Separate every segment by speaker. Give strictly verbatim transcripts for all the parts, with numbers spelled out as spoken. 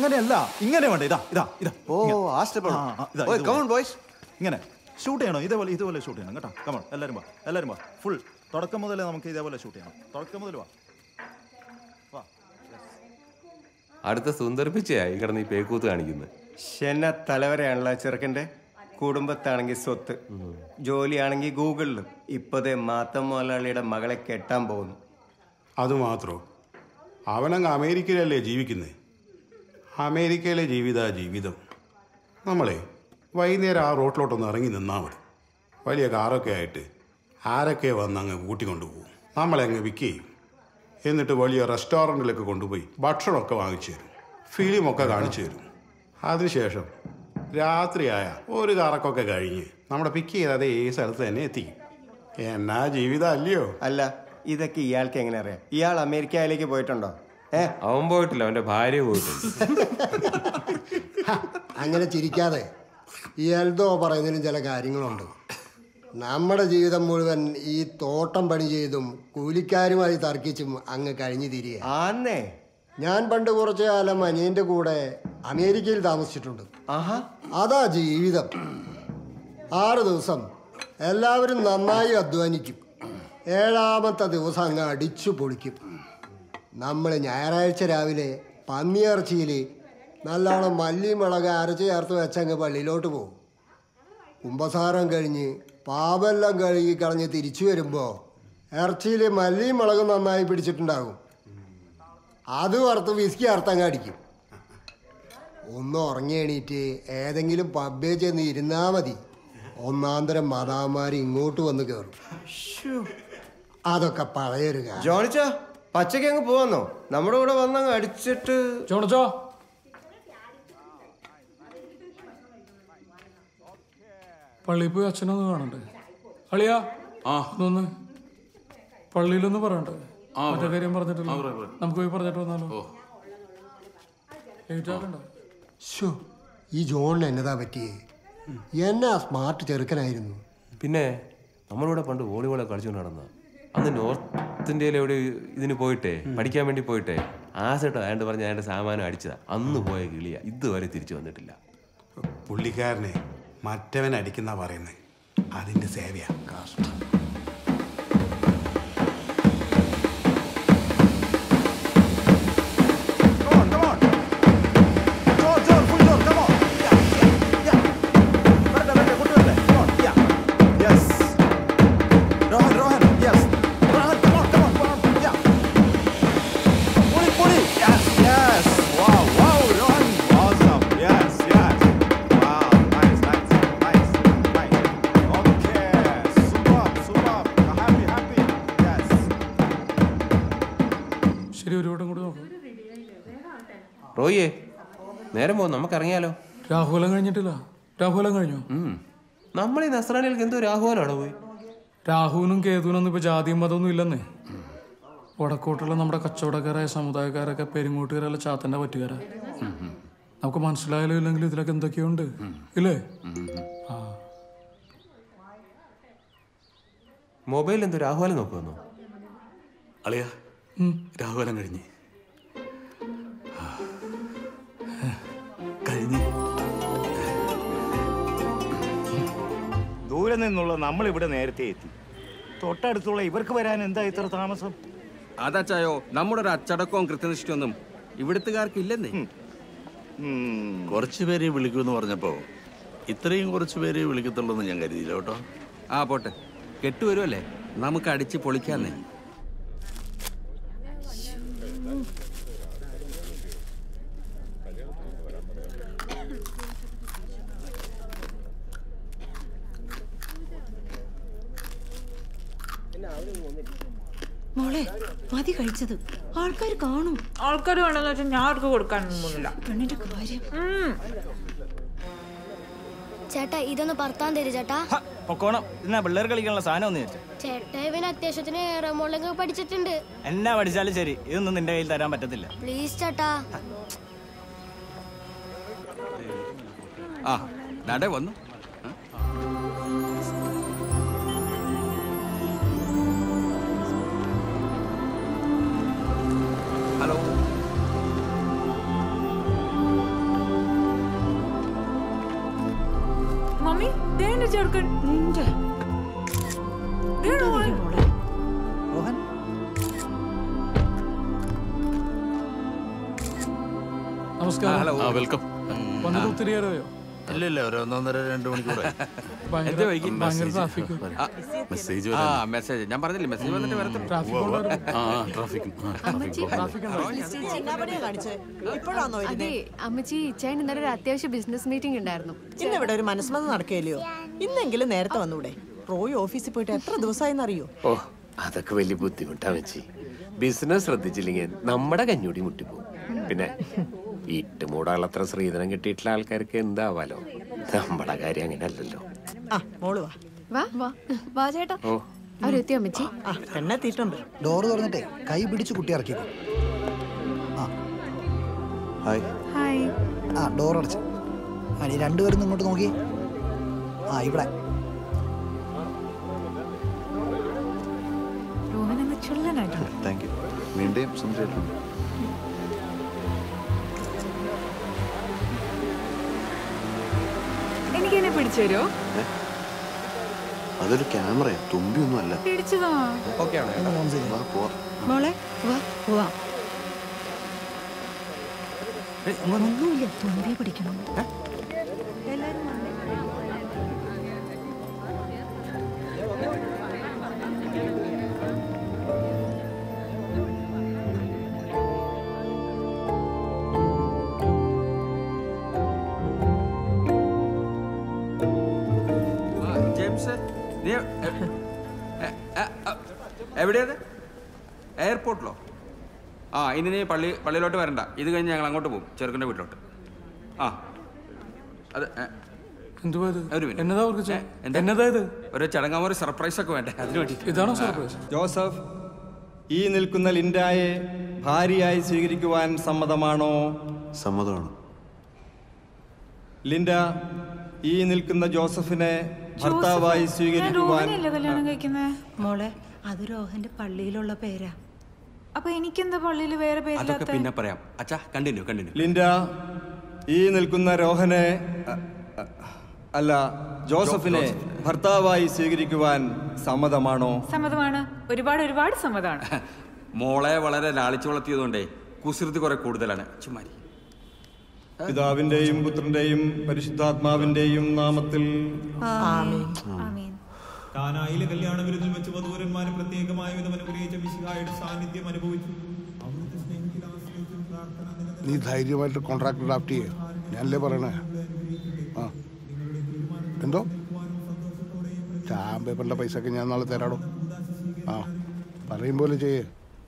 Speaker 1: അങ്ങനെയല്ല, ഇങ്ങനെ വേണ്ട. ഇതാ ഇതാ ഇതാ.
Speaker 2: ഓ ആ സ്റ്റെപ്പ്. Come on boys.
Speaker 1: ഇങ്ങനെ ഷൂട്ട് ചെയ്യണം. ഇതേപോലെ ഇതുപോലെ ഷൂട്ട് ചെയ്യണം കേട്ടോ. കമോൺ എല്ലാവരും വാ, എല്ലാവരും വാ. ഫുൾ തുടക്കം മുതലേ നമുക്ക് ഇതേപോലെ ഷൂട്ട് ചെയ്യണം. തുടക്കം മുതൽ വാ.
Speaker 3: അടുത്ത സുന്ദർപ്പിച്ചയായി കിടന്ന് ഈ പേക്കൂത്ത് കാണിക്കുന്നത്.
Speaker 4: ശന തലവരെയാണല്ലോ ചെറുക്കൻ്റെ. കുടുംബത്താണെങ്കിൽ സ്വത്ത്, ജോലിയാണെങ്കിൽ ഗൂഗിളിലും. ഇപ്പോഴത്തെ മാത്തം മുതലാളിയുടെ മകളെ കെട്ടാൻ പോകുന്നു.
Speaker 5: അതുമാത്രോ, അവനങ്ങ് അമേരിക്കയിലല്ലേ ജീവിക്കുന്നത്. അമേരിക്കയിലെ ജീവിത ജീവിതം. നമ്മളെ വൈകുന്നേരം ആ റോട്ടിലോട്ടൊന്ന് ഇറങ്ങി നിന്നാൽ മതി. വലിയ കാറൊക്കെ ആയിട്ട് ആരൊക്കെ വന്ന് അങ്ങ് കൂട്ടിക്കൊണ്ടു പോകും. നമ്മളങ്ങ് വിൽക്ക് ചെയ്യും. എന്നിട്ട് വലിയ റെസ്റ്റോറൻറ്റിലൊക്കെ കൊണ്ടുപോയി ഭക്ഷണമൊക്കെ വാങ്ങിച്ചു തരും, ഫിലിമൊക്കെ കാണിച്ചു തരും. അതിനുശേഷം രാത്രിയായ ഒരു കറക്കൊക്കെ കഴിഞ്ഞ് നമ്മുടെ പിക്ക് ചെയ്ത് അതേ സ്ഥലത്ത് തന്നെ എത്തിക്കും. എന്നാ ജീവിതം അല്ലയോ?
Speaker 4: അല്ല, ഇതൊക്കെ ഇയാൾക്ക് എങ്ങനെ അറിയാം? ഇയാൾ അമേരിക്കയിലേക്ക് പോയിട്ടുണ്ടോ? ഏ
Speaker 3: അവൻ പോയിട്ടില്ല, അവൻ്റെ ഭാര്യ പോയിട്ടുണ്ട്.
Speaker 6: അങ്ങനെ ചിരിക്കാതെ. ഈ എൽദോ പറയുന്നതിനും ചില കാര്യങ്ങളുണ്ട്. നമ്മുടെ ജീവിതം മുഴുവൻ ഈ തോട്ടം പണി ചെയ്തും കൂലിക്കാരുമായി തർക്കിച്ചും അങ്ങ് കഴിഞ്ഞു തിരികെ.
Speaker 4: ആന്നേ,
Speaker 6: ഞാൻ പണ്ട് കുറച്ചു കാലം അനിയൻ്റെ കൂടെ അമേരിക്കയിൽ താമസിച്ചിട്ടുണ്ട്. അതാ ജീവിതം. ആറ് ദിവസം എല്ലാവരും നന്നായി അധ്വാനിക്കും. ഏഴാമത്തെ ദിവസം അങ്ങ് അടിച്ചു പൊളിക്കും. നമ്മൾ ഞായറാഴ്ച രാവിലെ പന്നിയിറച്ചിയിൽ നല്ലോണം മല്ലി മുളക് അരച്ച് ചേർത്ത് വെച്ചങ്ങ് പള്ളിയിലോട്ട് പോകും. കുമ്പസാരം കഴിഞ്ഞ് പാപെല്ലാം കഴുകി കളഞ്ഞ് തിരിച്ചു വരുമ്പോൾ ഇറച്ചിയിൽ മല്ലിയും മുളകും നന്നായി പിടിച്ചിട്ടുണ്ടാകും. അത് വറുത്ത് വിസ്കി അറുത്തങ്ങ് അടിക്കും. ഒന്ന് ഉറങ്ങി എണീറ്റ് ഏതെങ്കിലും പബ്ബേ ചെന്ന് ഇരുന്നാൽ മതി, ഒന്നാന്തരം മതാമാർ ഇങ്ങോട്ട് വന്ന് കയറും. അതൊക്കെ പഴയൊരു കാര്യം.
Speaker 4: ജോണിച്ചോ, പച്ചക്ക് അങ്ങ് പോവാന്നോ? നമ്മുടെ കൂടെ വന്നങ്ങ് അടിച്ചിട്ട്.
Speaker 7: ജോണിച്ചോ, പള്ളിയിൽ പോയി അച്ഛനൊന്ന് കാണണ്ടേ? അളിയാ, ഒന്ന് പള്ളിയിലൊന്ന് പറയണ്ടേ? മറ്റേ കാര്യം പറഞ്ഞിട്ടില്ല. നമുക്ക് പോയി പറഞ്ഞിട്ട് വന്നാലോ?
Speaker 6: ഈ ജോണിന് എന്നതാ പറ്റിയേ? എന്നാ സ്മാർട്ട് ചെറുക്കനായിരുന്നു.
Speaker 3: പിന്നെ നമ്മളിവിടെ പണ്ട് വോളിബോളെ കളിച്ചുകൊണ്ട് നടന്ന അന്ന് നോർത്ത് ഇന്ത്യയിൽ എവിടെ ഇതിന് പോയിട്ടേ, പഠിക്കാൻ വേണ്ടി പോയിട്ടേ, ആസട്ടോ അയാണ്ട് പറഞ്ഞ് അയാളുടെ സാമാനം അടിച്ചതാ. അന്ന് പോയ കിളിയ ഇതുവരെ തിരിച്ചു വന്നിട്ടില്ല.
Speaker 5: പുള്ളിക്കാരനെ മറ്റവൻ അടിക്കുന്ന പറയുന്നത് അതിൻ്റെ സേവയാ. കഷ്ടം.
Speaker 3: റോയിയെ, നേരം പോകും, നമുക്ക് ഇറങ്ങിയാലോ?
Speaker 7: രാഹുലം കഴിഞ്ഞിട്ടില്ല. രാഹുലം കഴിഞ്ഞു.
Speaker 3: നമ്മളീ നസ്രാനികൾക്ക് എന്തോ രാഹുലാണോ പോയി?
Speaker 7: രാഹുവിനും കേതുവിനൊന്നും ഇപ്പൊ ജാതിയും മതമൊന്നും ഇല്ലെന്നേ. വടക്കോട്ടുള്ള നമ്മുടെ കച്ചവടക്കാരായ സമുദായക്കാരൊക്കെ പെരുങ്ങോട്ടുകാരല്ല ചാത്തന്റെ പറ്റുകാരാ. നമുക്ക് മനസ്സിലായാലും ഇല്ലെങ്കിലും ഇതിലൊക്കെ എന്തൊക്കെയുണ്ട് ഇല്ലേ? ആ
Speaker 3: മൊബൈൽ എന്തോ രാഹുലം നോക്കുമെന്നോ?
Speaker 1: അളിയ, രാഹുലം കഴിഞ്ഞ്
Speaker 8: ദൂരെ നിന്നുള്ള നമ്മളിവിടെ നേരത്തെ എത്തി. തൊട്ടടുത്തുള്ള ഇവർക്ക് വരാൻ എന്താ ഇത്ര താമസം?
Speaker 9: അതച്ചായോ, നമ്മുടെ ഒരു അച്ചടക്കവും കൃത്യനിഷ്ഠയൊന്നും ഇവിടുത്തുകാർക്ക് ഇല്ലെന്നേ.
Speaker 10: കുറച്ചു പേരെ വിളിക്കുമെന്ന് പറഞ്ഞപ്പോ ഇത്രയും കുറച്ചു പേരെ വിളിക്കത്തുള്ളൂ എന്ന് ഞാൻ കരുതിയില്ല കേട്ടോ.
Speaker 9: ആ പോട്ടെ, കെട്ടുവരുമല്ലേ, നമുക്ക് അടിച്ച് പൊളിക്കാന്നേ.
Speaker 11: മോളെ, മതി കഴിച്ചത്. ആൾക്കാർ കാണും.
Speaker 12: ആൾക്കാർ വേണമെന്ന് വെച്ചാൽ ഞാൻ അവർക്ക് കൊടുക്കാനൊന്നുമില്ല.
Speaker 11: പെണ്ണിന്റെ കാര്യം.
Speaker 13: ചേട്ടാ, ഇതൊന്ന് പറത്താൻ തരും ചേട്ടാ.
Speaker 8: പൊക്കോണം. എന്നാ പിള്ളേർ കളിക്കാനുള്ള സാധനം ഒന്ന് ചോദിച്ചു.
Speaker 13: ചേട്ടാ, ഇവന് അത്യാവശ്യത്തിന് റെമോളൊക്കെ പഠിച്ചിട്ടുണ്ട്.
Speaker 8: എന്നാ പഠിച്ചാലും ശരി, ഇതൊന്നും നിന്റെ കയ്യിൽ തരാൻ പറ്റത്തില്ല.
Speaker 13: പ്ലീസ് ചേട്ടാ.
Speaker 9: ആ നടേ വന്നു. ഹലോ,
Speaker 12: ചെറുക്കൻ നിന്റെ
Speaker 14: റോഹൻ
Speaker 7: നമസ്കാരം.
Speaker 10: ആ വെൽക്കം.
Speaker 7: വന്നിട്ട് ഒത്തിരി നേരമായോ?
Speaker 10: ഇല്ല ഇല്ല ഒരു ഒന്നൊന്നര രണ്ട് മണിക്കൂറായി.
Speaker 7: ഭയങ്കര ഭയങ്കര ട്രാഫിക്.
Speaker 10: മെസ്സേജ്
Speaker 9: ആ മെസ്സേജ് ഞാൻ പറഞ്ഞില്ലേ മെസ്സേജ് വന്നിട്ട് വരത്തുള്ളൂ.
Speaker 15: അതെ അമ്മച്ചി ഇച്ചാൻ ഇന്നലെ ഒരു അത്യാവശ്യ ബിസിനസ് മീറ്റിംഗ് ഉണ്ടായിരുന്നു.
Speaker 16: ഇന്ന് ഇവിടെ ഒരു മനസ്മത നടക്കുകയല്ലയോ? ഇന്നെങ്കിലും നേരത്തെ വന്നൂടെ? റോയ് ഓഫീസിൽ പോയിട്ട് എത്ര ദിവസമായെന്ന് അറിയോ?
Speaker 3: ഓ അതൊക്കെ വലിയ ബുദ്ധിമുട്ടാ വെച്ചി. ബിസിനസ് ശ്രദ്ധിച്ചില്ലെങ്കിൽ നമ്മുടെ കഞ്ഞൂടി മുട്ടിപ്പോവും. പിന്നെ ഇട്ട് മൂടാളത്ര ശ്രീധനം കിട്ടിയിട്ടുള്ള ആൾക്കാർക്ക് എന്താവാലോ, നമ്മുടെ കാര്യം അങ്ങനെ അല്ലല്ലോ.
Speaker 16: മോള് വാ
Speaker 15: വാ വാ വാ ചേട്ടാ.
Speaker 3: ഓ
Speaker 15: അവരെത്തി അമ്മച്ചി.
Speaker 16: എന്നെത്തിയിട്ടുണ്ട്.
Speaker 14: ഡോറ് തുറന്നിട്ടേ കൈ പിടിച്ച് കുട്ടി ഇറക്കിക്കോ. ആ
Speaker 2: ഹായ്.
Speaker 15: ഹായ്.
Speaker 14: ആ ഡോർ അടച്ച്. ആ നീ രണ്ടുപേരും ഇങ്ങോട്ട് നോക്കി. ആ ഇവിടെ
Speaker 12: റോഹൻ എന്ന ചുള്ളനായിട്ടുണ്ട്.
Speaker 2: Thank you. വീണ്ടും സംസാരിച്ചിട്ടുണ്ട്.
Speaker 12: എനിക്ക് എന്നെ പിടിച്ചു തരുമോ?
Speaker 2: അതൊരു ക്യാമറയാ, തുമ്പിയൊന്നും അല്ല.
Speaker 12: പിടിച്ചതാ.
Speaker 11: മോളെ വാ പോവാ. ഒന്നുമില്ല, തുമ്പി പിടിക്കണം. എല്ലാരും വന്നേ.
Speaker 9: എവിടെയത്? എയർപോർട്ടിലോ? ആ ഇനി നീ പള്ളി പള്ളിയിലോട്ട് വരണ്ട. ഇത് കഴിഞ്ഞ് ഞങ്ങൾ അങ്ങോട്ട് പോകും, ചെറുക്കൻ്റെ വീട്ടിലോട്ട്. ആ അത് ഒരു ചടങ്ങാമ ഒരു സർപ്രൈസ് ഒക്കെ വേണ്ടേ, അതിന് വേണ്ടി.
Speaker 7: ഇതാണോ സർപ്രൈസ്?
Speaker 17: ജോസഫ്, ഈ നിൽക്കുന്ന ലിൻഡായെ ഭാര്യയായി സ്വീകരിക്കുവാൻ സമ്മതമാണോ?
Speaker 2: സമ്മതമാണ്.
Speaker 17: ലിൻഡ, ഈ നിൽക്കുന്ന ജോസഫിനെ ഭർത്താവായി സ്വീകരിക്കുവാൻ.
Speaker 12: കല്യാണം കഴിക്കുന്നേ
Speaker 11: മോളെ അത് രോഹന്റെ പള്ളിയിലുള്ള പേരാ.
Speaker 12: അപ്പൊ എനിക്കെന്താ പള്ളിയിൽ വേറെ
Speaker 9: അതൊക്കെ
Speaker 12: പേരില്ലാത്ത?
Speaker 9: പിന്നെ പറയാം. അച്ഛാ കണ്ടിന്യൂ കണ്ടിന്യൂ.
Speaker 17: ലിൻഡ, ഈ നിൽക്കുന്ന രോഹനെ അല്ല ജോസഫിനെ ഭർത്താവായി സ്വീകരിക്കുവാൻ സമ്മതമാണോ?
Speaker 12: സമ്മതമാണ്, ഒരുപാട് ഒരുപാട് സമ്മതമാണ്.
Speaker 9: മോളെ വളരെ ലാളിച്ചു വളർത്തിയതുകൊണ്ടേ കുസൃതി കുറെ കൂടുതലാണ്. ചുമ്മാരി.
Speaker 17: പിതാവിന്റെയും പുത്രന്റെയും പരിശുദ്ധാത്മാവിന്റെയും നാമത്തിൽ
Speaker 12: ആമീൻ.
Speaker 18: കാനായിലെ കല്യാണ വിരുന്നിൽ വെച്ച് വധൂരന്മാരും പ്രത്യേകമായ വിധം അനുഗ്രഹിച്ച മിശിഹായുടെ സാന്നിധ്യം അനുഭവിച്ചു.
Speaker 5: നീ ധൈര്യമായിട്ട് കോൺട്രാക്ട് ഡ്രാഫ്റ്റ് ചെയ്യേ, ഞാനല്ലേ പറയണേ. ആ എന്തോ സ്റ്റാമ്പ് പേപ്പറിൻ്റെ പൈസ ഒക്കെ ഞാൻ നാളെ തരാടോ. ആ പറയും പോലെ ചെയ്യേ.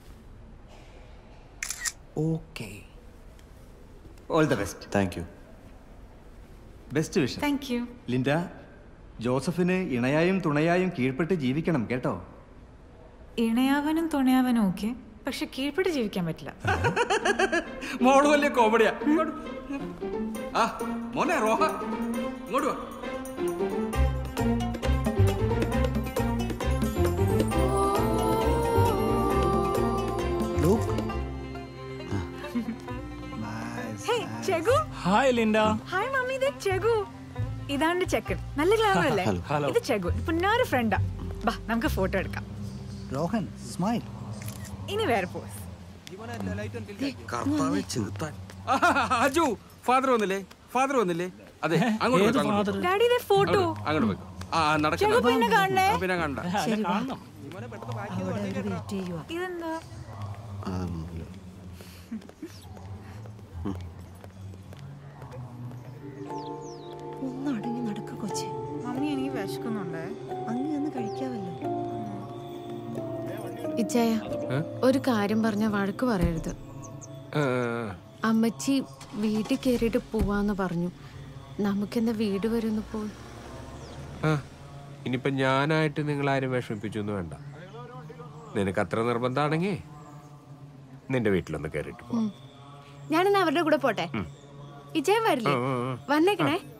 Speaker 14: Okay.
Speaker 17: All the best.
Speaker 2: Thank you.
Speaker 17: Best wish.
Speaker 12: Thank you.
Speaker 17: Linda, ജോസഫിന് ഇണയായും തുണയായും കീഴ്പ്പെട്ട് ജീവിക്കണം കേട്ടോ.
Speaker 12: ഇണയാവനും തുണയാവനും ഓക്കെ, പക്ഷെ കീഴ്പ്പെട്ട് ജീവിക്കാൻ പറ്റില്ല.
Speaker 9: മോള് വലിയ കോമഡിയാ. ആ മോനെ റോഹ ഇങ്ങോട്ട് വാ.
Speaker 7: Hi Linda.
Speaker 12: ഹായ് മമ്മി, ഇത് ചെഗു. ഇതാണ് ചെക്കൻ, നല്ല ഗ്ലാമർ അല്ലേ? ഇത് ചെഗു, പുന്നാരു ഫ്രണ്ടാ. ബാ നമുക്ക് ഫോട്ടോ എടുക്കാം.
Speaker 14: രോഹൻ സ്മൈൽ.
Speaker 12: ഇനി വേറെ പോസ്.
Speaker 9: അജു ഫാദർ വന്നില്ലേ? ഫാദർ വന്നില്ലേ? അതെ അങ്ങോട്ട്
Speaker 12: ഡാഡി ദേ ഫോട്ടോ
Speaker 9: അങ്ങോട്ട് വെക്കും. ആ
Speaker 12: ചെഗു പിന്നെ കാണണേ.
Speaker 9: പിന്നെ കണ്ട
Speaker 12: ഇതെന്താ?
Speaker 11: ഒന്ന് അടങ്ങി നടക്ക കൊച്ചി.
Speaker 12: മമ്മി എനിക്ക് വിശക്കുന്നുണ്ടേ.
Speaker 11: അങ്ങ് ഒന്ന് കഴിക്കാവല്ലോ.
Speaker 15: ഇച്ചായ ഒരു കാര്യം പറഞ്ഞ വഴക്ക് പറയരുത്. അമ്മച്ചി വീട്ടിൽ കയറിയിട്ട് പോവാന്ന് പറഞ്ഞു. നമുക്കെന്താ വീട് വരെ ഒന്ന് പോയി.
Speaker 3: ഇനിയിപ്പൊ ഞാനായിട്ട് നിങ്ങളാരും വിഷമിപ്പിച്ചൊന്നും വേണ്ട. നിനക്ക് അത്ര നിർബന്ധമാണെങ്കിൽ നിന്റെ വീട്ടിലൊന്ന് കയറിയിട്ട് പോ.
Speaker 15: ഞാനെന്നാ അവരുടെ കൂടെ പോട്ടെ. ഇച്ചായ വരില്ലേ? വന്നേക്കണേ.